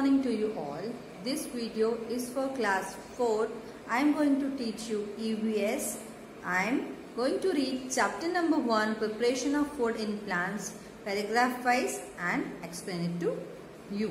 morning to you all. This video is for class 4. I am going to teach you EVS. I am going to read chapter number 1, preparation of food in plants, paragraph wise, and explain it to you.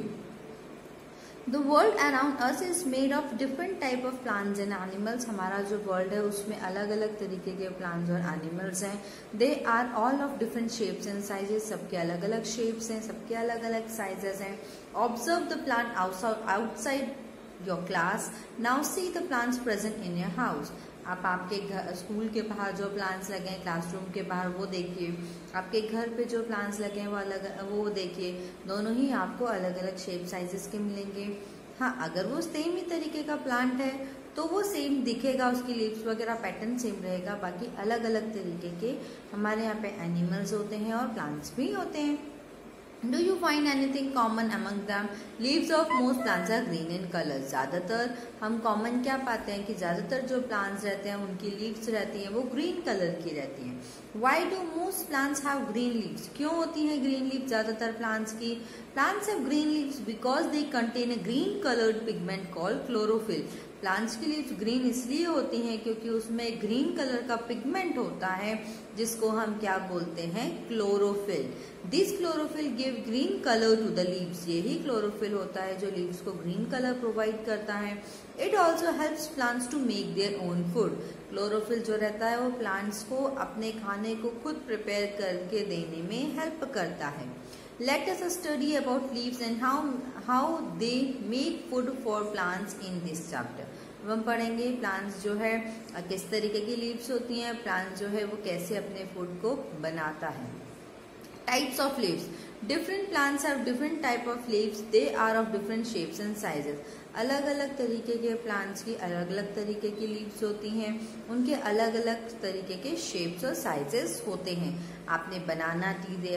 The world around us is made of different type of plants and animals. हमारा जो world है उसमें अलग अलग तरीके के plants और animals हैं. They are all of different shapes and sizes. सबके अलग अलग shapes हैं, सबके अलग अलग sizes हैं. Observe the plant outside your class. Now see the plants present in your house. आप आपके घर स्कूल के बाहर जो प्लांट्स लगे हैं, क्लासरूम के बाहर वो देखिए. आपके घर पे जो प्लांट्स लगे हैं वो देखिए. दोनों ही आपको अलग अलग शेप साइजेस के मिलेंगे. हाँ, अगर वो सेम ही तरीके का प्लांट है तो वो सेम दिखेगा, उसकी लीव्स वगैरह पैटर्न सेम रहेगा. बाकी अलग अलग तरीके के हमारे यहाँ पे एनिमल्स होते हैं और प्लांट्स भी होते हैं. Do you find anything common among them? Leaves of most plants are green in color. ज़्यादातर हम कॉमन क्या पाते हैं कि ज़्यादातर जो प्लांट्स रहते हैं उनकी लीव्स रहती हैं वो ग्रीन कलर की रहती हैं. Why do most plants have green leaves? क्यों होती हैं ग्रीन लीव्स ज़्यादातर प्लांट्स की? Plants have green leaves because they contain a green colored pigment called chlorophyll. Plants की लीव्स ग्रीन इसलिए होती हैं क्योंकि उसमें ग्रीन कलर का पिगमेंट होता है जिसको हम क्या बोलते हैं, chlorophyll. This chlorophyll give green colour to the leaves. यही क्लोरोफिल होता है जो लीव्स को ग्रीन कलर प्रोवाइड करता है. It also helps plants to make their own food. Chlorophyll जो रहता है वो प्लांट्स को अपने खाने को खुद प्रिपेयर करके देने में हेल्प करता है. Let us study about leaves and how they make food for plants in this chapter. अब हम पढ़ेंगे प्लांट्स जो है किस तरीके की लीव्स होती हैं, प्लांट्स जो है वो कैसे अपने फूड को बनाता है. Types of leaves. Different plants have different type of leaves. They are of different shapes and sizes. अलग अलग तरीके के प्लांट्स की अलग अलग तरीके की लीव्स होती हैं. उनके अलग अलग तरीके के शेप्स और साइजेस होते हैं. आपने बनाना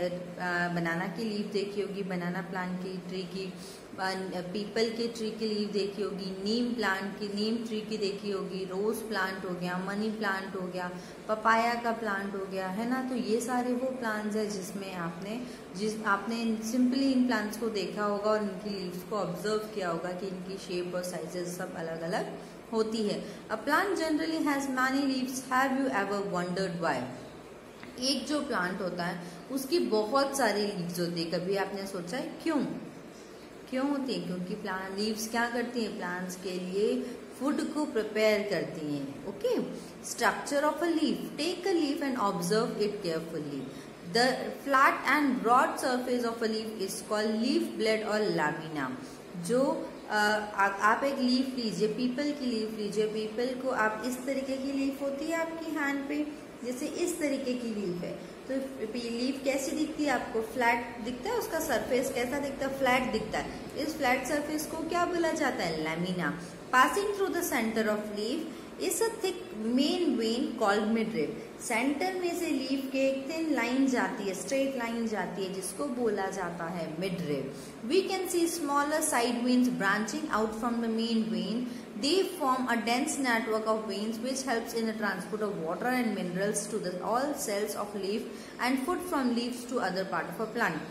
की लीव देखी होगी, बनाना प्लांट की ट्री की, पीपल के ट्री की लीव देखी होगी, नीम ट्री की देखी होगी, रोज प्लांट हो गया, मनी प्लांट हो गया, पपाया का प्लांट हो गया, है ना. तो ये सारे वो प्लांट्स हैं जिसमें आपने सिंपली इन प्लांट्स को देखा होगा और इनकी लीव्स को ऑब्जर्व किया होगा कि इनकी शेप और साइजेस सब अलग अलग होती है. A plant generally has many leaves. Have you ever wondered why? एक जो प्लांट होता है उसकी बहुत सारी लीव्स होती है. कभी आपने सोचा है क्यों होती है? क्योंकि प्लांट लीव्स क्या करती हैं, प्लांट्स के लिए फूड को प्रिपेयर करती हैं. Okay. Structure of a leaf. Take a leaf and observe it carefully. The flat and broad surface of a leaf is called leaf blade और लैमिना. जो आप एक लीफ लीजिए, पीपल की लीफ लीजिए. पीपल को आप इस तरीके की लीफ होती है आपकी हैंड पे, जैसे इस तरीके की लीफ है तो लीफ कैसी दिखती है आपको? फ्लैट दिखता है. उसका सरफेस कैसा दिखता है? फ्लैट दिखता है. इस फ्लैट सरफेस को क्या बोला जाता है? Lamina. Passing through the centre of leaf is a thick main vein called midrib. Centre में से लीफ के एक थिन लाइन जाती है, स्ट्रेट लाइन जाती है जिसको बोला जाता है midrib. We can see smaller side veins branching out from the main vein. They form a dense network of veins which helps in the transport of water and minerals to all cells of leaf and food from leaves to other part of a plant.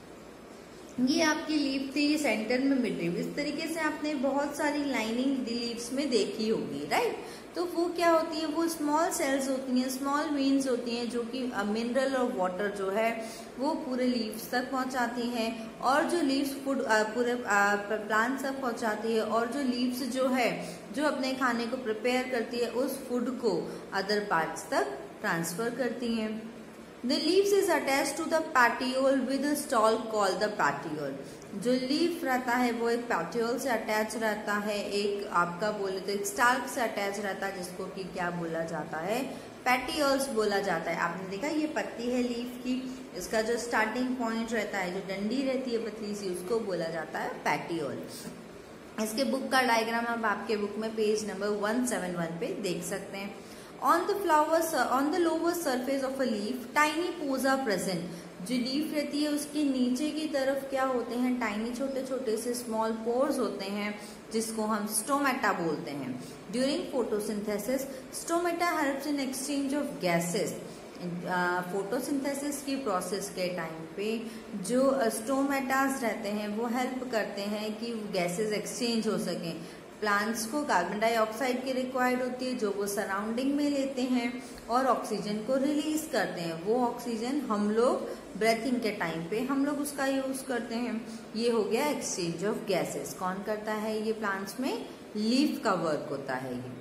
ये आपकी leaf थी, centre में midrib. इस तरीके से आपने बहुत सारी लाइनिंग लीव्स में देखी होगी, राइट. तो वो क्या होती है, वो स्मॉल सेल्स होती हैं, स्मॉल वेन्स होती हैं जो कि मिनरल और वाटर जो है वो पूरे लीव्स तक पहुंचाती हैं और जो लीव्स फूड पूरे प्लांट्स तक पहुंचाती है और जो लीव्स जो है जो अपने खाने को प्रिपेयर करती है उस फूड को अदर पार्ट्स तक ट्रांसफर करती हैं. The leaves is attached to the petiole with a stalk called the petiole. जो लीफ रहता है वो एक पेटियोल से अटैच रहता है, एक आपका बोले तो एक स्टाल्क से अटैच रहता है जिसको कि क्या बोला जाता है, पेटियोल्स बोला जाता है. आपने देखा ये पत्ती है लीफ की, इसका जो स्टार्टिंग पॉइंट रहता है, जो डंडी रहती है पतली सी, उसको बोला जाता है पेटियोल. इसके बुक का डायग्राम आप आपके बुक में पेज नंबर 171 पे देख सकते हैं. On the lower surface of a leaf, tiny pores are present. जो लीफ रहती है उसके नीचे की तरफ क्या होते हैं, टाइनी छोटे छोटे से स्मॉल पोर्स होते हैं जिसको हम स्टोमेटा बोलते हैं. During photosynthesis stomata helps in exchange of gases. Photosynthesis की प्रोसेस के टाइम पे जो स्टोमेटास रहते हैं वो हेल्प करते हैं कि गैसेस एक्सचेंज हो सकें। प्लांट्स को कार्बन डाइऑक्साइड की रिक्वायर्ड होती है जो वो सराउंडिंग में लेते हैं और ऑक्सीजन को रिलीज करते हैं। वो ऑक्सीजन हम लोग ब्रेथिंग के टाइम पे हम लोग उसका यूज करते हैं। ये हो गया एक्सचेंज ऑफ गैसेस। कौन करता है ये प्लांट्स में? लीफ का वर्क होता है ये।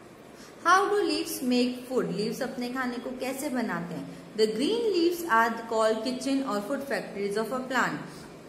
How do leaves make food? Leaves अपने खाने को कैसे बनाते हैं? The green leaves are called kitchen और food factories of a plant.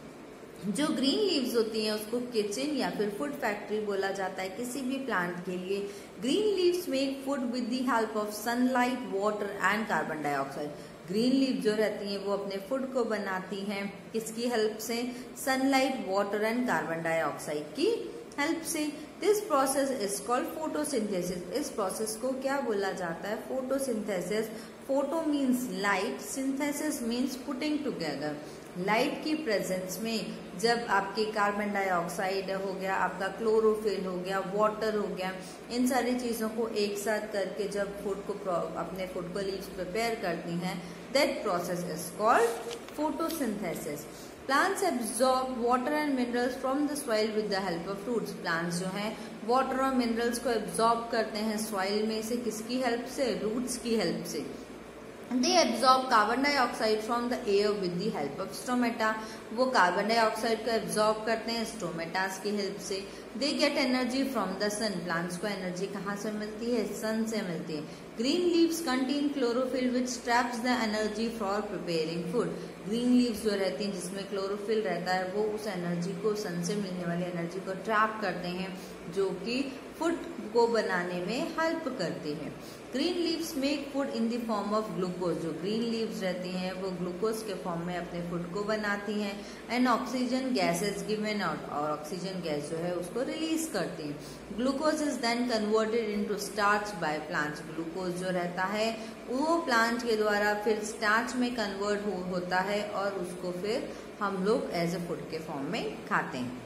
जो ग्रीन लीव्स होती हैं उसको किचन या फिर फूड फैक्ट्री बोला जाता है किसी भी प्लांट के लिए। Green leaves make food with the help of sunlight, water and carbon dioxide. Green leaf जो रहती हैं वो अपने फूड को बनाती हैं किसकी हेल्प से? Sunlight, water and carbon dioxide की हेल्प से। This process is called photosynthesis. इस प्रोसेस को क्या बोला जाता है? Photosynthesis. Photo means light, synthesis means putting together. Light की प्रेजेंस में जब आपके कार्बन डाइऑक्साइड हो गया, आपका क्लोरोफिल हो गया, वाटर हो गया, इन सारी चीजों को एक साथ करके जब फूड को अपने फूड को लीव्स प्रिपेयर करती हैं, that process is called photosynthesis. Plants absorb water and minerals from the soil with the help of roots. Plants जो हैं वाटर और मिनरल्स को एब्जॉर्ब करते हैं सॉइल में से किसकी हेल्प से? रूट्स की हेल्प से। They absorb carbon dioxide from the air with the help of stomata. वो कार्बन डाइऑक्साइड को एब्जॉर्ब करते हैं स्टोमेटास की हेल्प से। They get energy from the sun. Plants को एनर्जी कहाँ से मिलती है? सन से मिलती है। Green leaves contain chlorophyll which traps the energy for preparing food. Green leaves जो रहती हैं जिसमें क्लोरोफिल रहता है वो उस एनर्जी को, सन से मिलने वाली एनर्जी को ट्रैप करते हैं जो कि फूड को बनाने में हेल्प करती है। Green leaves make food in the form of glucose. जो ग्रीन लीव्स रहती हैं वो ग्लूकोज के फॉर्म में अपने फूड को बनाती हैं। And oxygen gas is given out, और ऑक्सीजन गैस जो है उसको रिलीज करती है। Glucose is then converted into starch by plants. Glucose जो रहता है वो प्लांट के द्वारा फिर स्टार्च में कन्वर्ट होता है और उसको फिर हम लोग एज ए फूड के फॉर्म में खाते हैं।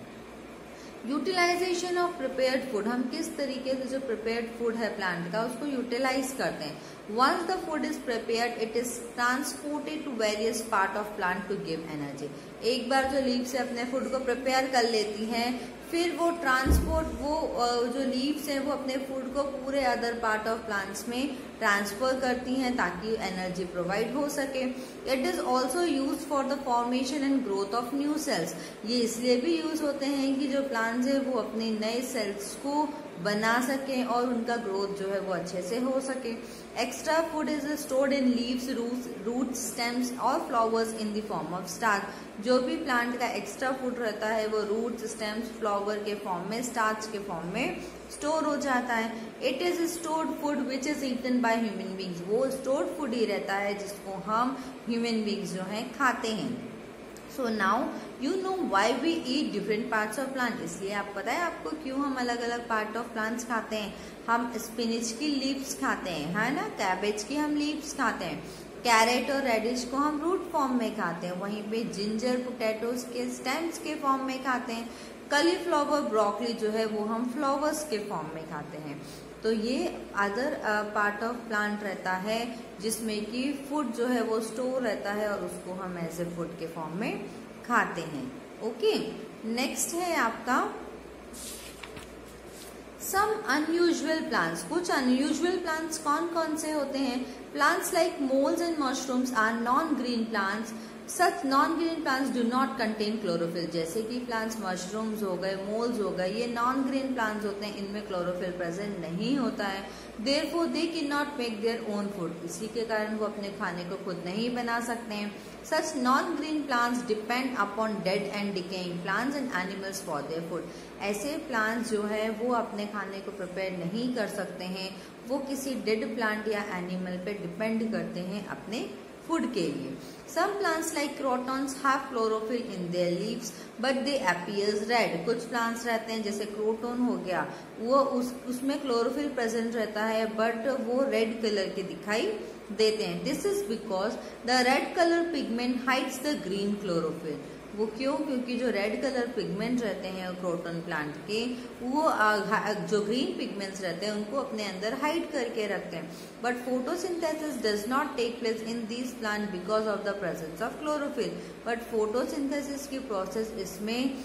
Utilisation of prepared food. हम किस तरीके से जो प्रिपेयर्ड फूड है प्लांट का उसको यूटिलाइज करते हैं। Once the food is prepared it is transported to various part of plant to give energy. एक बार जो लीव से अपने फूड को प्रिपेयर कर लेती हैं फिर वो ट्रांसपोर्ट, वो जो लीव्स हैं वो अपने फूड को पूरे अदर पार्ट ऑफ प्लांट्स में ट्रांसफर करती हैं ताकि एनर्जी प्रोवाइड हो सके। It is also use for the formation and growth of new cells. ये इसलिए भी यूज होते हैं कि जो प्लांट्स है वो अपने नए सेल्स को बना सकें और उनका ग्रोथ जो है वो अच्छे से हो सके। Extra food is stored in leaves, roots, stems और flowers in the form of starch. जो भी प्लांट का एक्स्ट्रा फूड रहता है वो रूट्स, स्टेम्स, फ्लावर के फॉर्म में, स्टार्च के फॉर्म में स्टोर हो जाता है। It is stored food which is eaten by human beings. वो स्टोर्ड फूड ही रहता है जिसको हम ह्यूमन बींग्स जो हैं खाते हैं। So now you know why we eat different parts of plant. इसलिए आप पता है आपको क्यों हम अलग अलग पार्ट ऑफ प्लांट्स खाते हैं। हम स्पिनिच की लीव्स खाते हैं, है ना, कैबेज की हम लीव्स खाते हैं, कैरेट और रेडिश को हम रूट फॉर्म में खाते हैं, वहीं पे जिंजर, पोटैटोज के स्टेम्स के फॉर्म में खाते हैं, कॉलीफ्लावर, ब्रोकली जो है वो हम फ्लावर्स के फॉर्म में खाते हैं। तो ये अदर पार्ट ऑफ प्लांट रहता है जिसमें कि फूड जो है वो स्टोर रहता है और उसको हम एज ए फूड के फॉर्म में खाते हैं। ओके, नेक्स्ट है आपका सम अनयूजुअल प्लांट्स। कुछ अनयूजुअल प्लांट्स कौन कौन से होते हैं? Plants like moulds and mushrooms are non green plants. Such non green plants do not contain chlorophyll. जैसे कि प्लांट्स मशरूम्स हो गए, मोल्स हो गए, ये नॉन ग्रीन प्लांट्स होते हैं, इनमें क्लोरोफिल प्रेजेंट नहीं होता है। Therefore they can not make their own food. इसी के कारण वो अपने खाने को खुद नहीं बना सकते हैं। Such non green plants depend upon dead and decaying plants and animals for their food. ऐसे प्लांट्स जो है वो अपने खाने को प्रिपेयर नहीं कर सकते हैं, वो किसी डेड प्लांट या एनिमल पे डिपेंड करते हैं अपने फूड के लिए। Some plants like crotons have chlorophyll in their leaves, but they appears red. कुछ plants रहते हैं जैसे क्रोटोन हो गया, वो उसमें क्लोरोफिल प्रेजेंट रहता है बट वो रेड कलर के दिखाई देते हैं। This is because the red color pigment hides the green chlorophyll. वो क्यों? क्योंकि जो रेड कलर पिगमेंट रहते हैं क्रोटन प्लांट के, वो जो ग्रीन पिगमेंट्स रहते हैं उनको अपने अंदर हाइड करके रखते हैं। But photosynthesis does not take place in this plant because of the presence of chlorophyll. But photosynthesis की प्रोसेस इसमें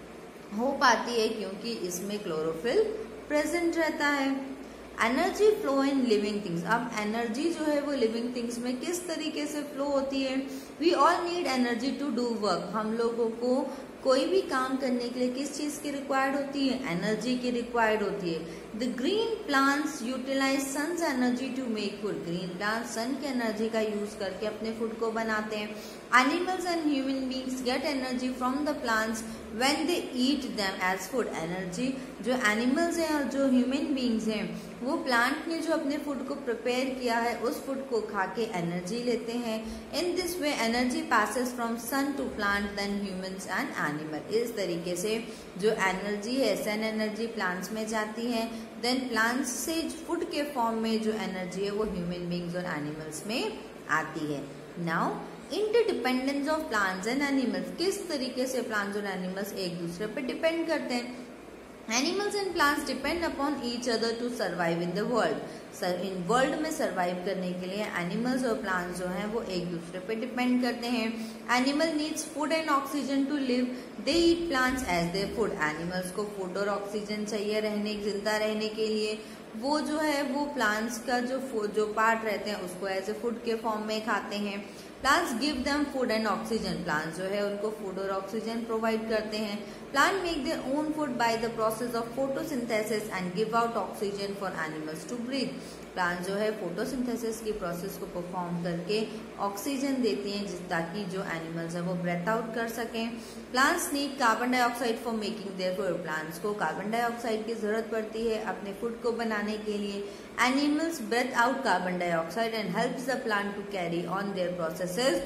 हो पाती है क्योंकि इसमें क्लोरोफिल प्रेजेंट रहता है। Energy flow in living things. अब एनर्जी जो है वो लिविंग थिंग्स में किस तरीके से फ्लो होती है? We all need energy to do work. हम लोगों को कोई भी काम करने के लिए किस चीज की रिक्वायर्ड होती है? एनर्जी की रिक्वायर्ड होती है। The green plants utilise sun's energy to make food. Green plants sun की एनर्जी का यूज करके अपने फूड को बनाते हैं। Animals and human beings get energy from the plants when they eat them as food. Energy जो animals हैं और जो ह्यूमन बींग्स हैं वो प्लांट ने जो अपने फूड को प्रिपेयर किया है उस फूड को खा के एनर्जी लेते हैं। In this way energy passes from sun to plant then humans and animal. इस तरीके से जो एनर्जी है सन एनर्जी प्लांट्स में जाती है, देन प्लांट्स से फूड के फॉर्म में जो एनर्जी है वो ह्यूमन बींग्स और एनिमल्स में आती है। Now interdependence of plants and animals. किस तरीके से प्लांट्स और एनिमल्स एक दूसरे पर डिपेंड करते हैं? Animals and plants depend upon each other to survive in the world. इन वर्ल्ड में सर्वाइव करने के लिए एनिमल्स और प्लांट्स जो हैं वो एक दूसरे पे डिपेंड करते हैं। Animal needs food and oxygen to live, they eat plants as their food. Animals को फूड और ऑक्सीजन चाहिए जिंदा रहने के लिए। वो जो है वो प्लांट्स का जो पार्ट रहते हैं उसको एज ए फूड के फॉर्म में खाते हैं। Plants give them food and oxygen. Plants जो है उनको फूड और ऑक्सीजन प्रोवाइड करते हैं। Plant make their own food by the process of photosynthesis and give out oxygen for animals to breathe. Plant जो है फोटोसिंथेसिस की प्रोसेस को परफॉर्म करके ऑक्सीजन देती हैं ताकि जो एनिमल्स है वो ब्रेथ आउट कर सकें। Plants need carbon dioxide for making their food. Plants को कार्बन डाइऑक्साइड की जरूरत पड़ती है अपने फूड को बनाने के लिए। Animals breath out carbon dioxide and helps the plant to carry on their processes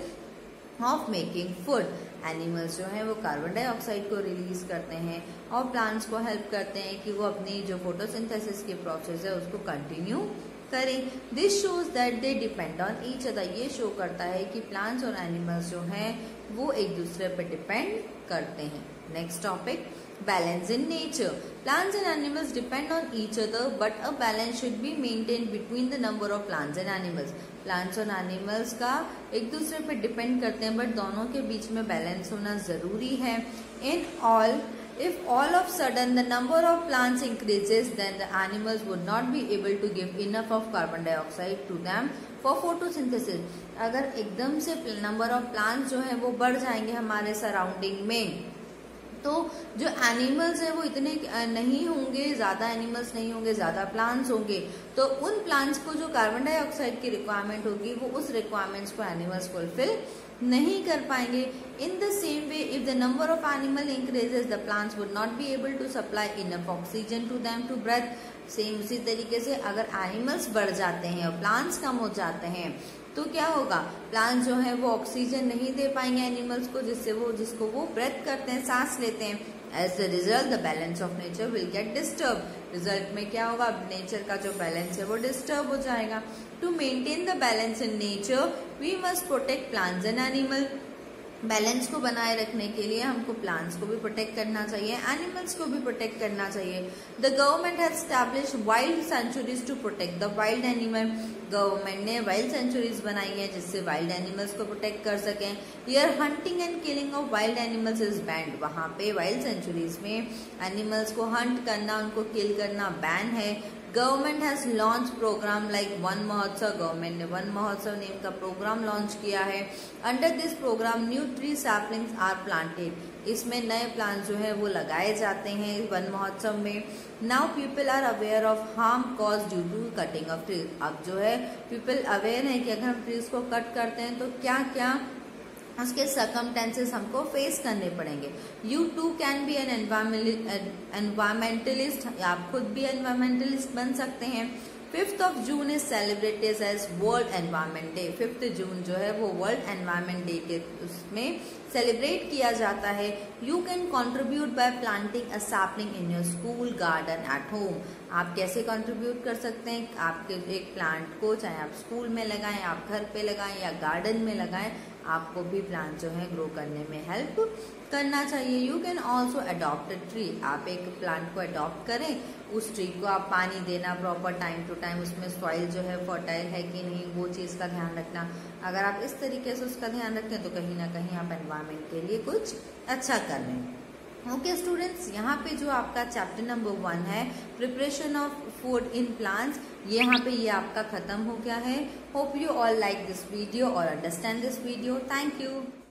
of making food. Animals जो है वो कार्बन डाइऑक्साइड को रिलीज करते हैं और प्लांट्स को हेल्प करते हैं कि वो अपनी जो फोटोसिंथेसिस की प्रोसेस है उसको कंटिन्यू करें। This shows that they depend on each other. ये शो करता है कि प्लांट्स और एनिमल्स जो हैं वो एक दूसरे पर डिपेंड करते हैं। Next topic, balance in nature. Plants and animals depend on each other, but a balance should be maintained between the number of plants and animals. Plants और animals का एक दूसरे पे डिपेंड करते हैं, बट दोनों के बीच में बैलेंस होना जरूरी है। In all, if all of sudden the number of plants increases, then the animals would not be able to give enough of carbon dioxide to them for photosynthesis. अगर एकदम से नंबर ऑफ प्लांट्स जो है वो बढ़ जाएंगे हमारे surrounding में, तो जो एनिमल्स हैं वो इतने नहीं होंगे, ज्यादा एनिमल्स नहीं होंगे, ज्यादा प्लांट्स होंगे, तो उन प्लांट्स को जो कार्बन डाइऑक्साइड की रिक्वायरमेंट होगी वो उस रिक्वायरमेंट्स को एनिमल्स फुलफिल नहीं कर पाएंगे। In the same way, if the number of animal increases, the plants would not be able to supply enough oxygen to them to breath. Same उसी तरीके से अगर एनिमल्स बढ़ जाते हैं और प्लांट्स कम हो जाते हैं तो क्या होगा? प्लांट्स जो है वो ऑक्सीजन नहीं दे पाएंगे एनिमल्स को, जिसको वो ब्रेथ करते हैं, सांस लेते हैं। As the result the balance of nature will get disturb. Result में क्या होगा? नेचर का जो बैलेंस है वो डिस्टर्ब हो जाएगा। To maintain the balance in nature we must protect plants and animal. Balance को बनाए रखने के लिए हमको प्लांट्स को भी प्रोटेक्ट करना चाहिए, एनिमल्स को भी प्रोटेक्ट करना चाहिए। The government has established wild sanctuaries to protect the wild animal. Government ने वाइल्ड सेंचुरीज बनाई है जिससे वाइल्ड एनिमल्स को प्रोटेक्ट कर सकें। Here hunting and killing of wild animals is banned. वहां पे वाइल्ड सेंचुरीज में एनिमल्स को हंट करना, उनको किल करना बैन है। Government has launch programme like Van Mahotsav. Government ने वन महोत्सव नेम का प्रोग्राम लॉन्च किया है। Under this programme new tree saplings are planted. इसमें नए प्लांट जो है वो लगाए जाते हैं वन महोत्सव में। Now people are aware of harm cause due to cutting of trees. अब जो है पीपल अवेयर है कि अगर हम ट्रीज को कट करते हैं तो क्या क्या उसके सर्कमटेंसेस हमको फेस करने पड़ेंगे। You too can be an environmentalist. आप खुद भी एनवायरमेंटलिस्ट बन सकते हैं। 5th of June is celebrated as World Environment Day. 5th जून जो है वो वर्ल्ड एनवायरमेंट डे के उसमें सेलिब्रेट किया जाता है। You can contribute by planting a sapling in your school, garden, at home. आप कैसे कंट्रीब्यूट कर सकते हैं? आपके एक प्लांट को चाहे आप स्कूल में लगाएं, आप घर पे लगाएं या गार्डन में लगाएं, आपको भी प्लांट जो है ग्रो करने में हेल्प करना चाहिए। You can also adopt a tree, आप एक प्लांट को अडॉप्ट करें, उस ट्री को आप पानी देना प्रॉपर टाइम टू टाइम, उसमें सॉइल जो है फर्टाइल है कि नहीं वो चीज़ का ध्यान रखना। अगर आप इस तरीके से उसका ध्यान रखते हैं तो कहीं ना कहीं आप एनवायरनमेंट के लिए कुछ अच्छा कर रहे हैं। ओके स्टूडेंट्स, यहाँ पे जो आपका चैप्टर नंबर 1 है preparation of food in plants, यहाँ पे ये आपका खत्म हो गया है। Hope you all like this video और understand this video. Thank you.